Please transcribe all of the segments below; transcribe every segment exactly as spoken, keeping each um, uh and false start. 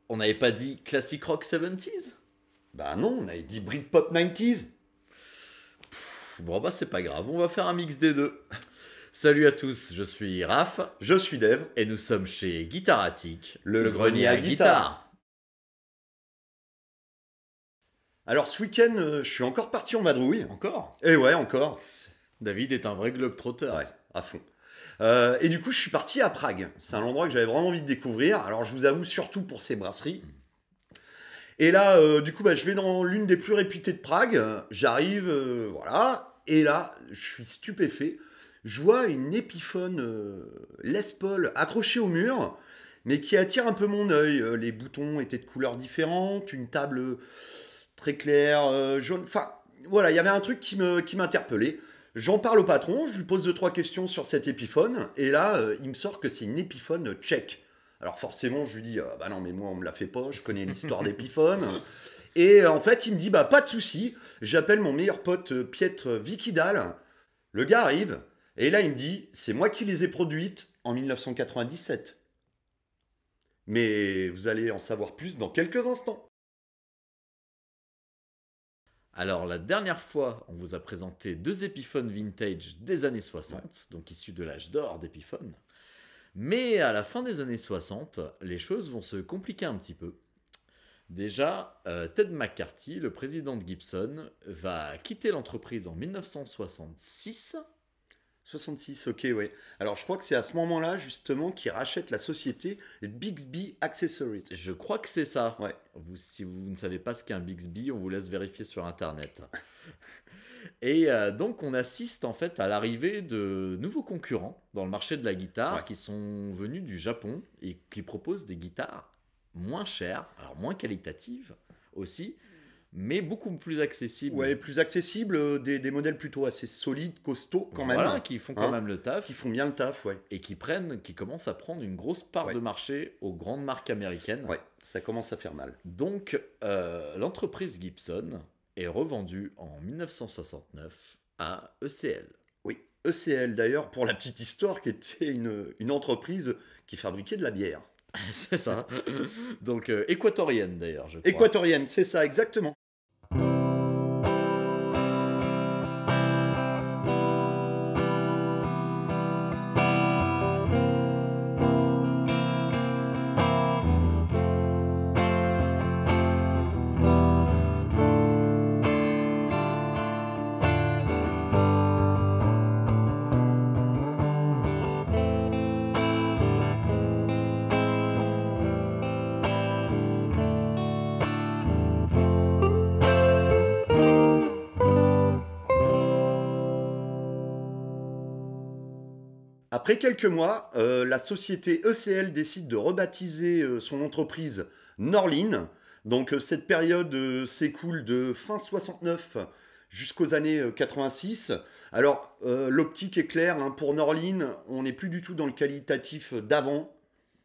On n'avait pas dit classic rock soixante-dix? Bah non, on avait dit Britpop quatre-vingt-dix. Bon bah c'est pas grave, on va faire un mix des deux. Salut à tous, je suis Raph. Je suis Dave. Et nous sommes chez Guitaratic, le, le grenier à guitare. guitare. Alors ce week-end, euh, je suis encore parti en vadrouille. Encore? Et ouais, encore. David est un vrai globe-trotter. Ouais, à fond. Euh, et du coup, je suis parti à Prague. C'est un endroit que j'avais vraiment envie de découvrir. Alors, je vous avoue, surtout pour ses brasseries. Et là, euh, du coup, bah, je vais dans l'une des plus réputées de Prague. J'arrive, euh, voilà. Et là, je suis stupéfait. Je vois une Epiphone euh, Les Paul accrochée au mur, mais qui attire un peu mon œil. Les boutons étaient de couleurs différentes, une table très claire, euh, jaune. Enfin, voilà, il y avait un truc qui me, qui m'interpellait. J'en parle au patron, je lui pose deux trois questions sur cette Epiphone, et là, euh, il me sort que c'est une Epiphone tchèque. Alors forcément, je lui dis, euh, bah non, mais moi, on me la fait pas, je connais l'histoire d'Epiphone. Et euh, en fait, il me dit, bah pas de souci, j'appelle mon meilleur pote euh, Pietr Vikidal. Le gars arrive, et là, il me dit, c'est moi qui les ai produites en mille neuf cent quatre-vingt-dix-sept. Mais vous allez en savoir plus dans quelques instants. Alors, la dernière fois, on vous a présenté deux Epiphones vintage des années soixante, ouais. Donc issus de l'âge d'or d'Epiphone. Mais à la fin des années soixante, les choses vont se compliquer un petit peu. Déjà, euh, Ted McCarthy, le président de Gibson, va quitter l'entreprise en mille neuf cent soixante-six. soixante-six, ok, ouais. Alors, je crois que c'est à ce moment-là, justement, qu'il rachète la société Bixby Accessories. Je crois que c'est ça. Ouais. Vous, si vous ne savez pas ce qu'est un Bixby, on vous laisse vérifier sur Internet. Et euh, donc, on assiste en fait à l'arrivée de nouveaux concurrents dans le marché de la guitare, ouais. Qui sont venus du Japon et qui proposent des guitares moins chères, alors moins qualitatives aussi, mais beaucoup plus accessibles. Ouais, plus accessibles, des, des modèles plutôt assez solides, costauds quand voilà, même. Qui font quand hein, même le taf. Qui font bien le taf, ouais. Et qui prennent, qui commencent à prendre une grosse part ouais. de marché aux grandes marques américaines. Ouais, ça commence à faire mal. Donc, euh, l'entreprise Gibson est revendue en mille neuf cent soixante-neuf à E C L. Oui, E C L d'ailleurs, pour la petite histoire, qui était une, une entreprise qui fabriquait de la bière. C'est ça. Donc, euh, équatorienne d'ailleurs, je crois. Équatorienne, c'est ça, exactement. Après quelques mois, euh, la société E C L décide de rebaptiser euh, son entreprise Norlin. Donc euh, cette période euh, s'écoule de fin soixante-neuf jusqu'aux années euh, quatre-vingt-six. Alors euh, l'optique est claire, hein, pour Norlin, on n'est plus du tout dans le qualitatif d'avant. D'accord ?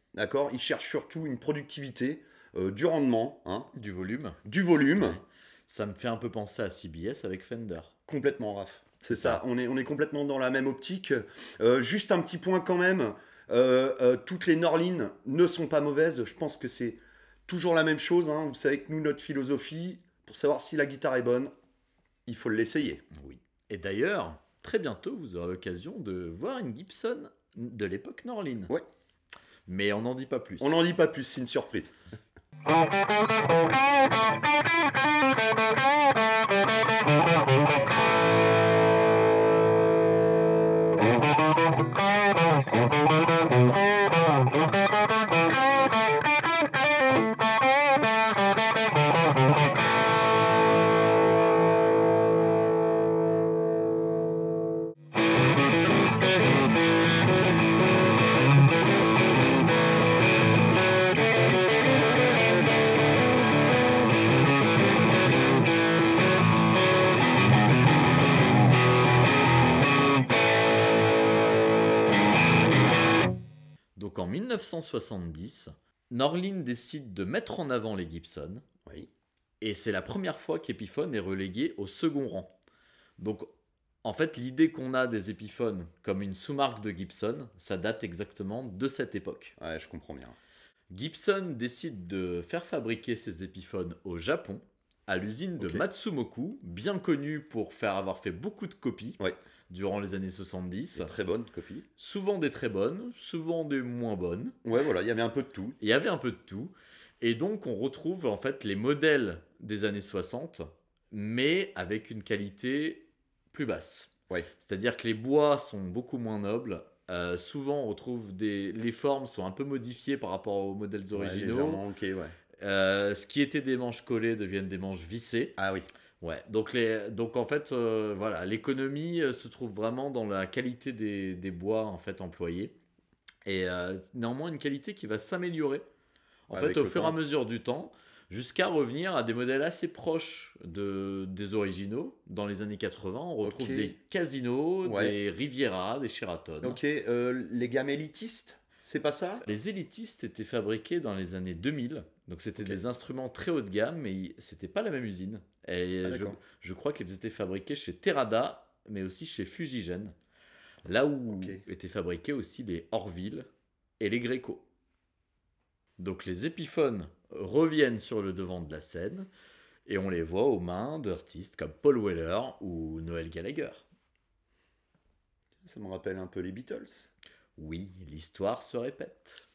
Ils cherchent surtout une productivité, euh, du rendement. Hein, du volume. Du volume. Ouais. Ça me fait un peu penser à C B S avec Fender. Complètement, Raph. C'est ça, on est, on est complètement dans la même optique. Euh, juste un petit point quand même, euh, euh, toutes les Norlin ne sont pas mauvaises, je pense que c'est toujours la même chose. Hein. Vous savez que nous, notre philosophie, pour savoir si la guitare est bonne, il faut l'essayer. Oui. Et d'ailleurs, très bientôt, vous aurez l'occasion de voir une Gibson de l'époque Norlin. Ouais. Mais on n'en dit pas plus. On n'en dit pas plus, c'est une surprise. Donc en mille neuf cent soixante-dix, Norlin décide de mettre en avant les Gibson. Oui. Et c'est la première fois qu'Epiphone est relégué au second rang. Donc en fait, l'idée qu'on a des Epiphones comme une sous-marque de Gibson, ça date exactement de cette époque. Ouais, je comprends bien. Gibson décide de faire fabriquer ses Epiphones au Japon, à l'usine de Ok. Matsumoku, bien connue pour faire avoir fait beaucoup de copies Ouais. durant les années soixante-dix. C'est très bonne copie. Souvent des très bonnes, souvent des moins bonnes. Ouais, voilà, il y avait un peu de tout. Il y avait un peu de tout. Et donc, on retrouve en fait les modèles des années soixante, mais avec une qualité plus basse. Ouais. C'est-à-dire que les bois sont beaucoup moins nobles. Euh, souvent, on retrouve des... les formes sont un peu modifiées par rapport aux modèles Ouais, originaux. légèrement, ok, ouais. Euh, ce qui était des manches collées deviennent des manches vissées. Ah oui. Ouais, donc, les, donc en fait, euh, voilà, l'économie euh, se trouve vraiment dans la qualité des, des bois en fait employés. Et euh, néanmoins, une qualité qui va s'améliorer en Avec fait au le fur et à temps. mesure du temps, jusqu'à revenir à des modèles assez proches de, des originaux. Dans les années quatre-vingts, on retrouve Ok. des Casino, Ouais. des Riviera, des Sheraton. Ok, euh, les gammes élitistes, c'est pas ça? Les élitistes étaient fabriqués dans les années deux mille, donc c'était Ok. des instruments très haut de gamme, mais i- c'était pas la même usine. Et Ah, je, d'accord. je crois qu'ils étaient fabriqués chez Terada, mais aussi chez Fujigen, là où Ok. étaient fabriqués aussi les Orville et les Greco. Donc les Epiphones reviennent sur le devant de la scène, et on les voit aux mains d'artistes comme Paul Weller ou Noel Gallagher. Ça me rappelle un peu les Beatles. Oui, l'histoire se répète.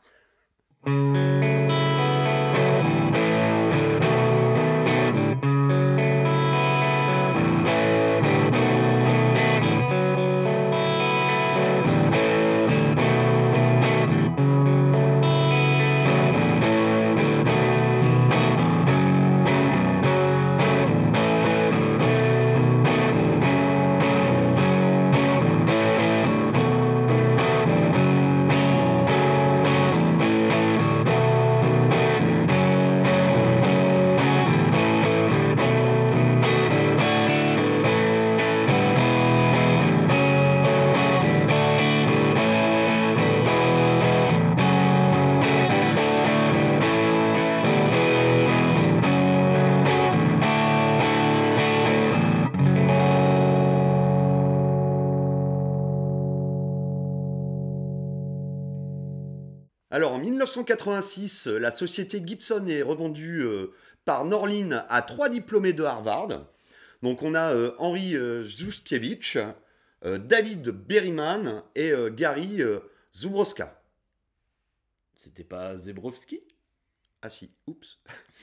Alors en mille neuf cent quatre-vingt-six, euh, la société Gibson est revendue euh, par Norlin à trois diplômés de Harvard. Donc on a euh, Henry euh, Zhuskevich, euh, David Berryman et euh, Gary euh, Zubrowska. C'était pas Zebrowski? Ah si, oups.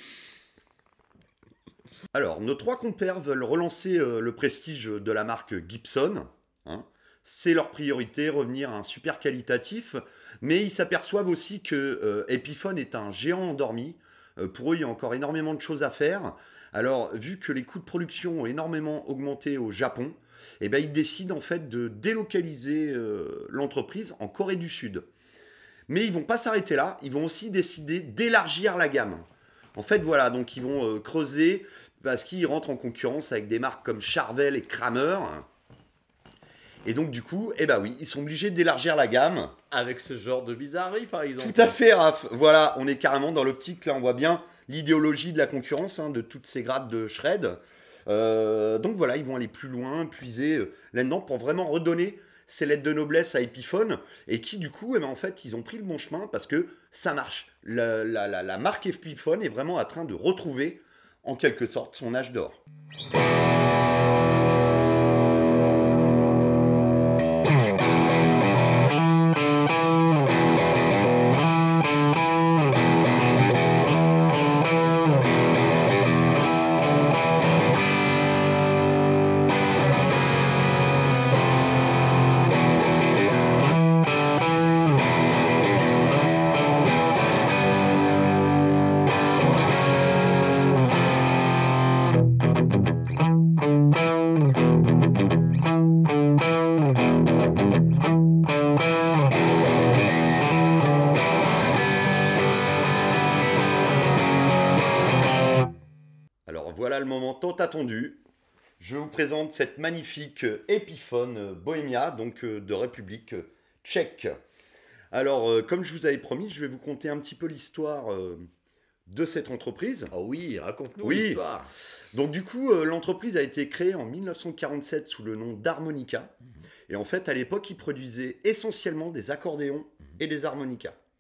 Alors, nos trois compères veulent relancer euh, le prestige de la marque Gibson. Hein. C'est leur priorité, revenir à un super qualitatif. Mais ils s'aperçoivent aussi que euh, Epiphone est un géant endormi. Euh, pour eux, il y a encore énormément de choses à faire. Alors, vu que les coûts de production ont énormément augmenté au Japon, eh ben, ils décident en fait de délocaliser euh, l'entreprise en Corée du Sud. Mais ils vont pas s'arrêter là, ils vont aussi décider d'élargir la gamme. En fait, voilà, donc ils vont euh, creuser parce qu'ils rentrent en concurrence avec des marques comme Charvel et Kramer. Et donc, du coup, eh ben oui, ils sont obligés d'élargir la gamme. Avec ce genre de bizarrerie, par exemple. Tout à fait, Raph. Voilà, on est carrément dans l'optique, là, on voit bien l'idéologie de la concurrence, hein, de toutes ces grades de shred. Euh, donc voilà, ils vont aller plus loin, puiser euh, là-dedans pour vraiment redonner ces lettres de noblesse à Epiphone et qui, du coup, eh ben, en fait, ils ont pris le bon chemin parce que ça marche. La, la, la, la marque Epiphone est vraiment en train de retrouver, en quelque sorte, son âge d'or. Alors voilà le moment tant attendu. Je vous présente cette magnifique Epiphone Bohemia, donc euh, de République tchèque. Alors, euh, comme je vous avais promis, je vais vous conter un petit peu l'histoire euh, de cette entreprise. Oh oui, raconte-nous Oui. l'histoire. Donc du coup, euh, l'entreprise a été créée en mille neuf cent quarante-sept sous le nom d'Harmonica. Et en fait, à l'époque, ils produisaient essentiellement des accordéons et des harmonicas.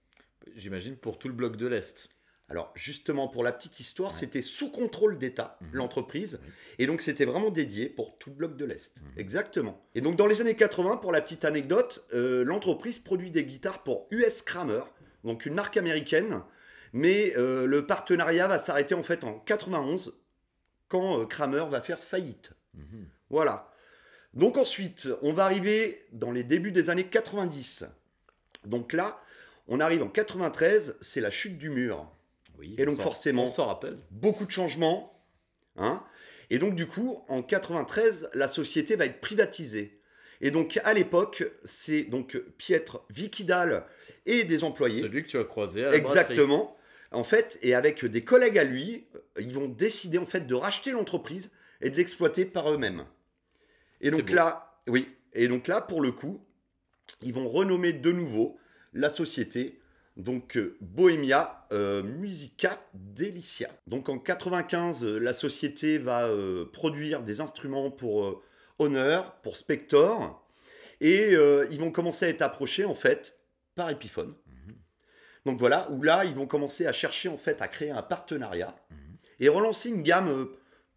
J'imagine pour tout le bloc de l'Est. Alors justement, pour la petite histoire, Ouais. c'était sous contrôle d'État, Mhm. l'entreprise, Oui. et donc c'était vraiment dédié pour tout le bloc de l'Est. Mhm. Exactement. Et donc dans les années quatre-vingts, pour la petite anecdote, euh, l'entreprise produit des guitares pour U S Kramer, donc une marque américaine, mais euh, le partenariat va s'arrêter en fait en quatre-vingt-onze, quand euh, Kramer va faire faillite. Mhm. Voilà. Donc ensuite, on va arriver dans les débuts des années quatre-vingt-dix. Donc là, on arrive en quatre-vingt-treize, c'est la chute du mur. Oui, Et on donc s'en- forcément- On s'en rappelle. Beaucoup de changements. Hein. Et donc du coup, en quatre-vingt-treize, la société va être privatisée. Et donc à l'époque, c'est donc Pietre Vikidal et des employés. Celui que tu as croisé à la brasserie. Exactement. En fait, et avec des collègues à lui, ils vont décider en fait de racheter l'entreprise et de l'exploiter par eux-mêmes. Et donc beau. là, oui. Et donc là, pour le coup, ils vont renommer de nouveau la société, donc euh, Bohemia euh, Musica Delicia. Donc en quatre-vingt-quinze, euh, la société va euh, produire des instruments pour euh, Honor, pour Spector, et euh, ils vont commencer à être approchés en fait par Epiphone. Mhm. Donc voilà, où là, ils vont commencer à chercher en fait à créer un partenariat Mhm. et relancer une gamme euh,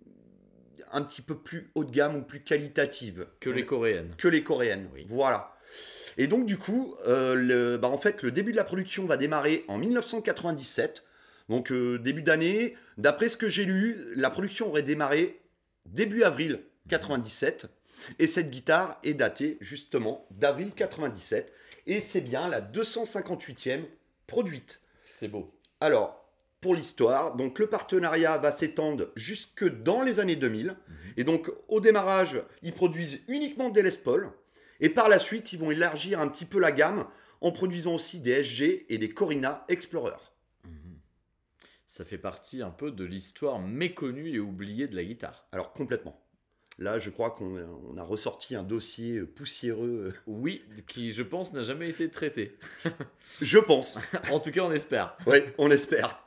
un petit peu plus haut de gamme ou plus qualitative Que les coréennes. que les coréennes. Oui. Voilà. Et donc du coup, euh, le, bah, en fait, le début de la production va démarrer en mille neuf cent quatre-vingt-dix-sept. Donc euh, début d'année, d'après ce que j'ai lu, la production aurait démarré début avril quatre-vingt-dix-sept. Et cette guitare est datée justement d'avril quatre-vingt-dix-sept. Et c'est bien la deux cent cinquante-huitième produite. C'est beau. Alors, pour l'histoire, donc le partenariat va s'étendre jusque dans les années deux mille. Mhm. Et donc, au démarrage, ils produisent uniquement des Les Paul. Et par la suite, ils vont élargir un petit peu la gamme en produisant aussi des S G et des Corina Explorer. Mhm. Ça fait partie un peu de l'histoire méconnue et oubliée de la guitare. Alors, complètement. Là, je crois qu'on on a ressorti un dossier poussiéreux. Oui, qui je pense n'a jamais été traité. Je pense. En tout cas, on espère. Oui, on espère.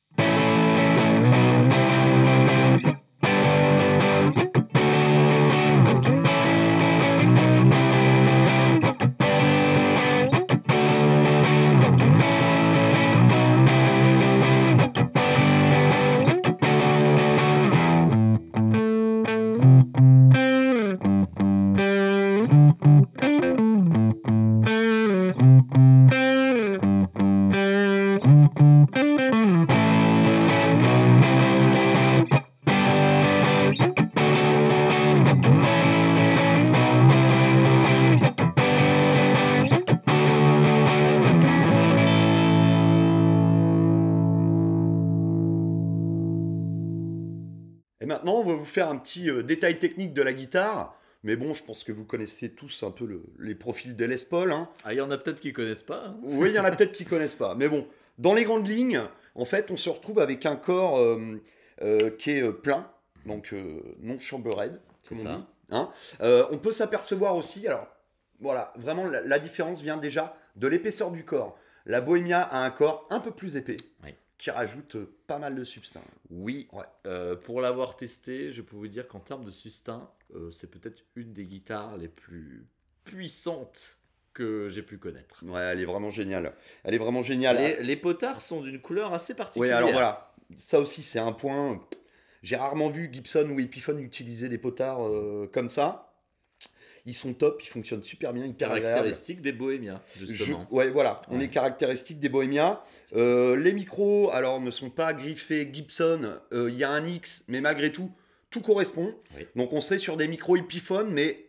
Et maintenant, on va vous faire un petit euh, détail technique de la guitare. Mais bon, je pense que vous connaissez tous un peu le- les profils des Les Paul. Hein. Ah, il y en a peut-être qui connaissent pas. Hein. Oui, il y en a peut-être qui connaissent pas. Mais bon, dans les grandes lignes, en fait, on se retrouve avec un corps euh, euh, qui est euh, plein, donc euh, non chambered, C'est comme on ça. dit. Hein. Euh, on peut s'apercevoir aussi, alors voilà, vraiment la, la différence vient déjà de l'épaisseur du corps. La Bohemia a un corps un peu plus épais, Oui. qui rajoute euh, pas mal de substance. Oui, Ouais. euh, pour l'avoir testé, je peux vous dire qu'en termes de sustain, euh, c'est peut-être une des guitares les plus puissantes que j'ai pu connaître. Ouais, elle est vraiment géniale. Elle est vraiment géniale. Les, les potards sont d'une couleur assez Oui, particulière. alors voilà, ça aussi c'est un point. J'ai rarement vu Gibson ou Epiphone utiliser des potards euh, comme ça. Ils sont top, ils fonctionnent super bien, hyper agréables. Caractéristique des bohémiens, Je- justement. ouais, voilà, on Ouais. est caractéristique des Bohemia. Euh, les micros, alors, ne sont pas griffés Gibson. Euh, Il y a un X, mais malgré tout, tout correspond. Oui. Donc, on serait sur des micros Epiphone, mais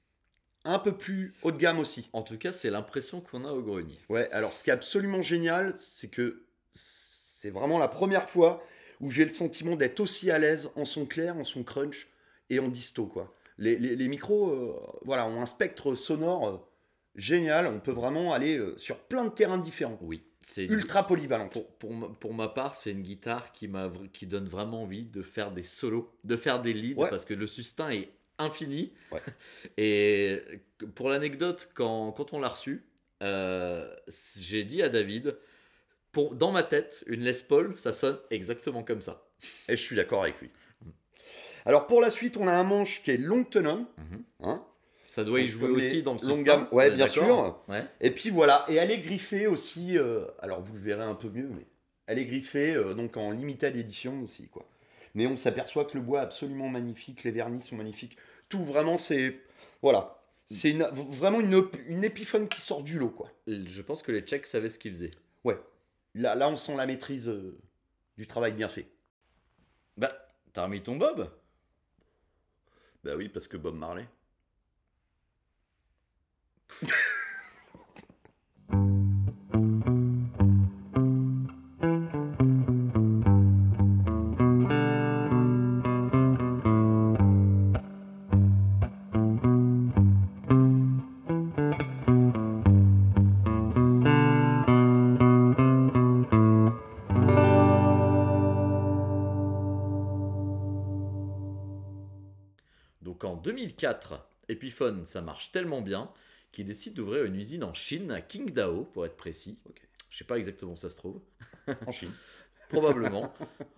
un peu plus haut de gamme aussi. En tout cas, c'est l'impression qu'on a au grenier. Ouais, alors, ce qui est absolument génial, c'est que c'est vraiment la première fois où j'ai le sentiment d'être aussi à l'aise en son clair, en son crunch et en disto, quoi. Les, les- les micros, euh, voilà, ont un spectre sonore euh, génial. On peut vraiment aller euh, sur plein de terrains différents. Oui, c'est une- Ultra polyvalente. Pour, pour, ma- pour ma part, c'est une guitare qui, m'a, vr- qui donne vraiment envie de faire des solos, de faire des leads, Ouais. parce que le sustain est infini. Ouais. Et pour l'anecdote, quand, quand on l'a reçu, euh, j'ai dit à David, pour, dans ma tête, une Les Paul, ça sonne exactement comme ça. Et je suis d'accord avec lui. Alors pour la suite, on a un manche qui est long tenon. Mhm. Hein. Ça doit y Donc, jouer comme les aussi dans le longues système. gammes. Ouais, on est bien d'accord sûr. Ouais. Et puis voilà, et elle est griffée aussi, euh, alors vous le verrez un peu mieux, mais elle est griffée euh, donc en limited edition aussi, quoi. Mais on s'aperçoit que le bois est absolument magnifique, les vernis sont magnifiques. Tout vraiment, c'est. Voilà. C'est une- vraiment une, op- une Epiphone qui sort du lot, quoi. Je pense que les Tchèques savaient ce qu'ils faisaient. Ouais. Là, là on sent la maîtrise euh, du travail bien fait. Bah, t'as remis ton Bob? Bah oui, parce que Bob Marley. Donc en deux mille quatre, Epiphone, ça marche tellement bien qu'ils décident d'ouvrir une usine en Chine, à Qingdao pour être précis. Ok. Je sais pas exactement où ça se trouve. En Chine. Probablement.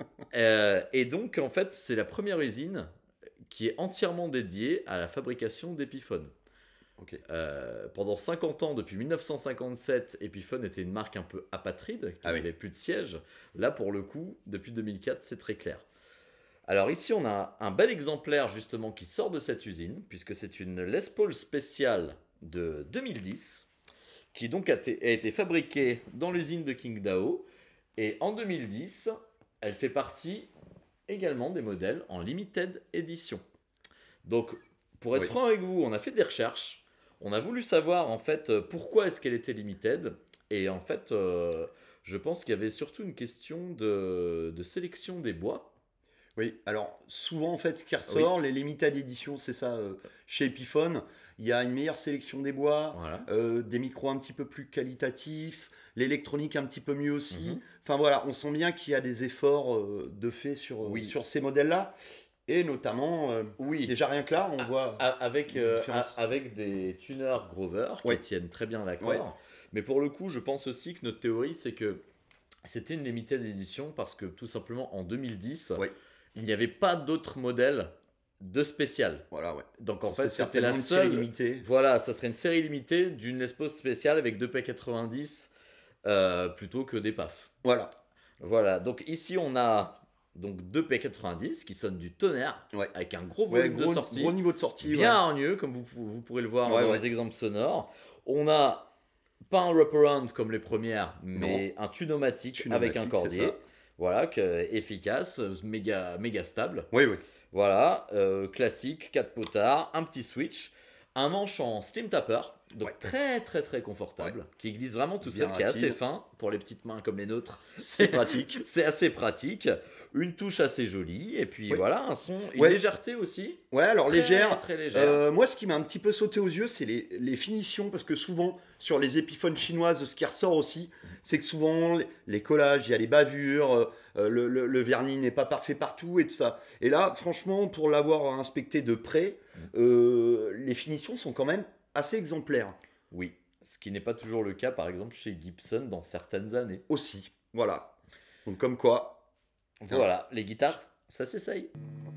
Euh, et donc, en fait, c'est la première usine qui est entièrement dédiée à la fabrication d'Epiphone. Ok. Euh, pendant cinquante ans, depuis mille neuf cent cinquante-sept, Epiphone était une marque un peu apatride, qui Ah oui. n'avait plus de siège. Là, pour le coup, depuis deux mille quatre, c'est très clair. Alors ici, on a un bel exemplaire justement qui sort de cette usine, puisque c'est une Les Paul spéciale de deux mille dix, qui donc a été, a été fabriquée dans l'usine de Qingdao. Et en deux mille dix, elle fait partie également des modèles en limited edition. Donc, pour être Oui. franc avec vous, on a fait des recherches. On a voulu savoir en fait euh, pourquoi est-ce qu'elle était limited. Et en fait, euh, je pense qu'il y avait surtout une question de, de sélection des bois. Oui, alors souvent en fait ce qui ressort, les limited editions, c'est ça, euh, chez Epiphone, il y a une meilleure sélection des bois, Voilà. euh, des micros un petit peu plus qualitatifs, l'électronique un petit peu mieux aussi. Mhm. Enfin voilà, on sent bien qu'il y a des efforts euh, de fait sur, euh, Oui. sur ces modèles-là, et notamment, euh, Oui. déjà rien que là, on voit... A- Avec, une euh, différence. a- avec des tuners Grover qui Ouais. tiennent très bien l'accord. Ouais. Mais pour le coup, je pense aussi que notre théorie, c'est que c'était une limited edition parce que tout simplement en deux mille dix, Ouais. il n'y avait pas d'autres modèles de spécial. Voilà, ouais. Donc en C'est fait, c'était la certainement une série seule. limitée. Voilà, ça serait une série limitée d'une Les Paul spéciale avec deux P quatre-vingt-dix euh, plutôt que des P A F. Voilà, Voilà, donc ici on a donc deux P quatre-vingt-dix qui sonnent du tonnerre Ouais. avec un gros ouais, volume gros, de sortie. gros niveau de sortie. Bien ouais. hargneux, comme vous, pou- vous pourrez le voir Ouais, dans ouais. les exemples sonores. On a pas un wraparound comme les premières, mais un tunomatique Tunomatique, avec un c'est cordier. ça. Voilà, que, efficace, méga, méga stable. Oui, oui. Voilà, euh, classique, quatre potards, un petit switch, un manche en slim tapper, donc Ouais. très très très confortable, qui glisse vraiment tout Bien seul, qui est assez rapide. fin pour les petites mains comme les nôtres. C'est pratique. C'est assez pratique, une touche assez jolie, et puis Oui. voilà, un son, une Ouais. légèreté aussi. Ouais, alors Très, légère. très légère. Euh, moi, ce qui m'a un petit peu sauté aux yeux, c'est les, les finitions, parce que souvent, sur les Epiphones chinoises, ce qui ressort aussi, c'est que souvent, les- les collages, il y a les bavures, euh, euh, le, le- le vernis n'est pas parfait partout et tout ça. Et là, franchement, pour l'avoir inspecté de près, euh, les finitions sont quand même assez exemplaires Oui, ce qui n'est pas toujours le cas, par exemple, chez Gibson dans certaines années. aussi. Voilà. Donc, comme quoi, Voilà, les guitares, ça s'essaye.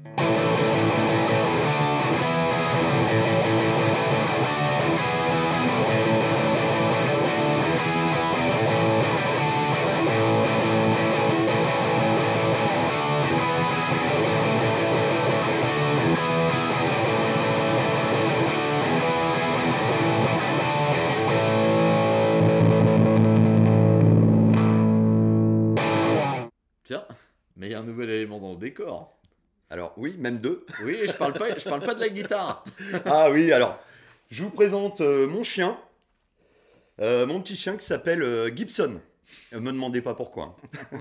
Tiens, mais il y a un nouvel élément dans le décor. alors oui, même deux. Oui, et je parle pas, je parle pas de la guitare. Ah oui, alors, je vous présente euh, mon chien, Euh, mon petit chien qui s'appelle euh, Gibson. Ne me demandez pas pourquoi.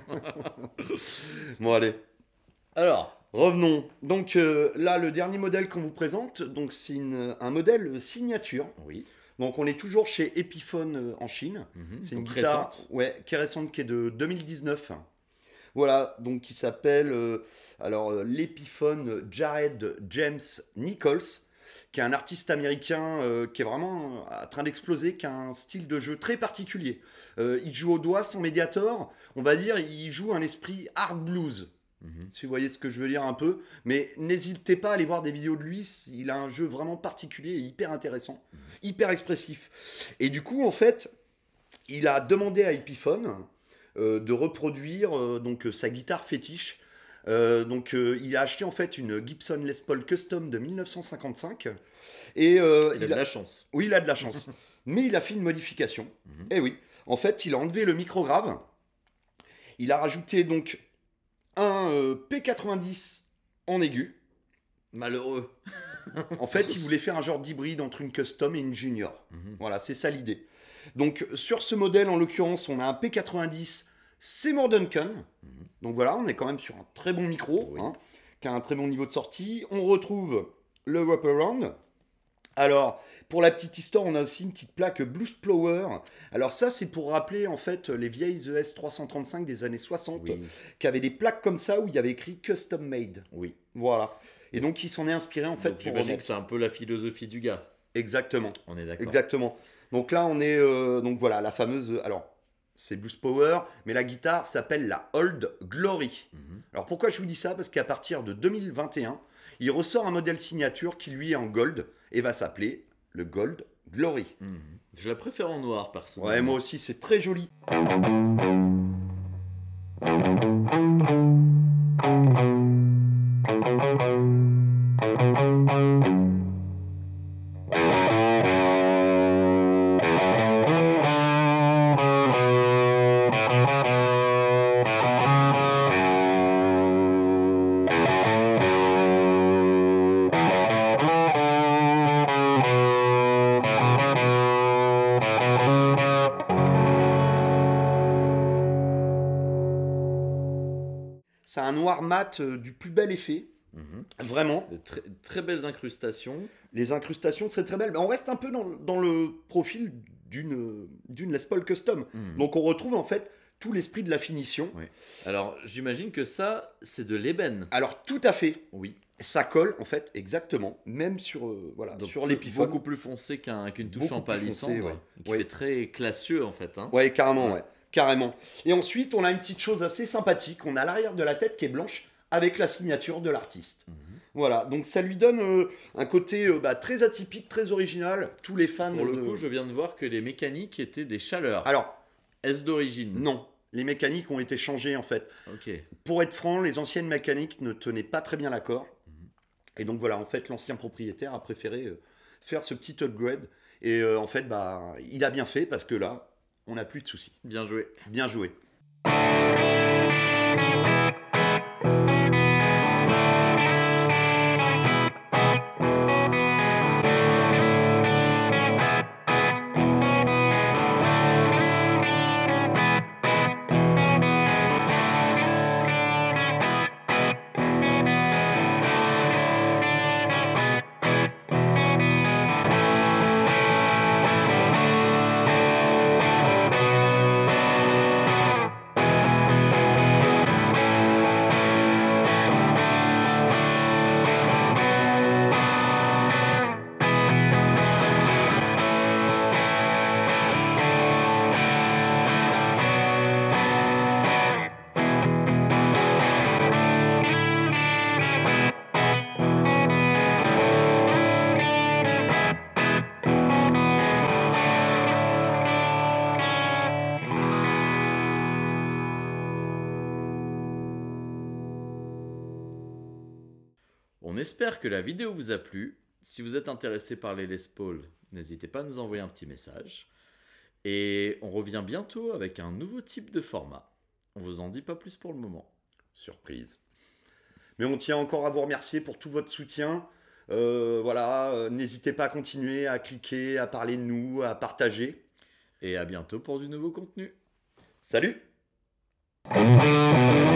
Bon, allez, Alors, revenons. Donc euh, là, le dernier modèle qu'on vous présente, donc c'est une- un modèle signature. oui. Donc on est toujours chez Epiphone euh, en Chine. Mhm, C'est une donc guitare récente. ouais, qui est récente, qui est de deux mille dix-neuf. Voilà, donc qui s'appelle euh, alors euh, l'Epiphone Jared James Nichols, qui est un artiste américain euh, qui est vraiment euh, en train d'exploser, qui a un style de jeu très particulier. Euh, il joue au doigt sans médiator, on va dire, il joue un esprit hard blues. Mhm. Si vous voyez ce que je veux dire un peu. Mais n'hésitez pas à aller voir des vidéos de lui. Il a un jeu vraiment particulier et hyper intéressant, hyper expressif. Et du coup, en fait, il a demandé à Epiphone euh, de reproduire euh, donc, euh, sa guitare fétiche. Euh, donc, euh, il a acheté en fait une Gibson Les Paul Custom de mille neuf cent cinquante-cinq. Et euh, Il a de la chance. oui, il a de la chance. Mais il a fait une modification. Mhm. Eh oui. En fait, il a enlevé le micro grave. Il a rajouté donc un euh, P quatre-vingt-dix en aigu. Malheureux. En fait, il voulait faire un genre d'hybride entre une custom et une junior. Mhm. Voilà, c'est ça l'idée. Donc, sur ce modèle, en l'occurrence, on a un P quatre-vingt-dix Seymour Duncan. Mhm. Donc voilà, on est quand même sur un très bon micro, Oui. hein, qui a un très bon niveau de sortie. On retrouve le wraparound. Alors, pour la petite histoire, on a aussi une petite plaque Blues Plower. Alors ça, c'est pour rappeler en fait les vieilles E S trois cent trente-cinq des années soixante, Oui. qui avaient des plaques comme ça où il y avait écrit Custom Made. Oui. Voilà. Et donc, il s'en est inspiré en fait Donc, pour j'imagine remettre. que c'est un peu la philosophie du gars. Exactement. On est d'accord. Exactement. Donc là, on est. euh, donc voilà, la fameuse. Alors, c'est Blues Power, mais la guitare s'appelle la Old Glory. Mhm. Alors pourquoi je vous dis ça? Parce qu'à partir de deux mille vingt et un, il ressort un modèle signature qui lui est en gold et va s'appeler le Gold Glory. Mhm. Je la préfère en noir, personnellement. Ouais, moi aussi, c'est très joli. C'est un noir mat euh, du plus bel effet. Mhm. Vraiment. De très, très belles incrustations. Les incrustations seraient très belles. Mais on reste un peu dans, dans le profil d'une d'une Les Paul Custom. Mhm. Donc on retrouve en fait tout l'esprit de la finition. Oui. Alors, j'imagine que ça, c'est de l'ébène. Alors tout à fait. Oui. Ça colle en fait exactement, même sur euh, voilà Donc, sur l'épiphone. beaucoup plus foncé qu'un- qu'une touche Beaucoup en plus palissandre. foncé, ouais. Qui Ouais. fait très classieux, en fait. Hein. Ouais, carrément, Ouais. ouais, carrément. Et ensuite, on a une petite chose assez sympathique. On a l'arrière de la tête qui est blanche avec la signature de l'artiste. Mhm. Voilà, donc ça lui donne euh, un côté euh, bah, très atypique, très original. Tous les fans. Pour le de- coup, je viens de voir que les mécaniques étaient des chaleurs. Alors, Est-ce d'origine? non. Les mécaniques ont été changées en fait. Ok. Pour être franc, les anciennes mécaniques ne tenaient pas très bien l'accord. Mhm. Et donc voilà, en fait, l'ancien propriétaire a préféré euh, faire ce petit upgrade. Et euh, en fait, bah, il a bien fait parce que là, on n'a plus de soucis. Bien joué. Bien joué. On espère que la vidéo vous a plu. Si vous êtes intéressé par les Les Paul, n'hésitez pas à nous envoyer un petit message. Et on revient bientôt avec un nouveau type de format. On vous en dit pas plus pour le moment. Surprise. Mais on tient encore à vous remercier pour tout votre soutien. Euh, voilà, euh, n'hésitez pas à continuer à cliquer, à parler de nous, à partager. Et à bientôt pour du nouveau contenu. Salut!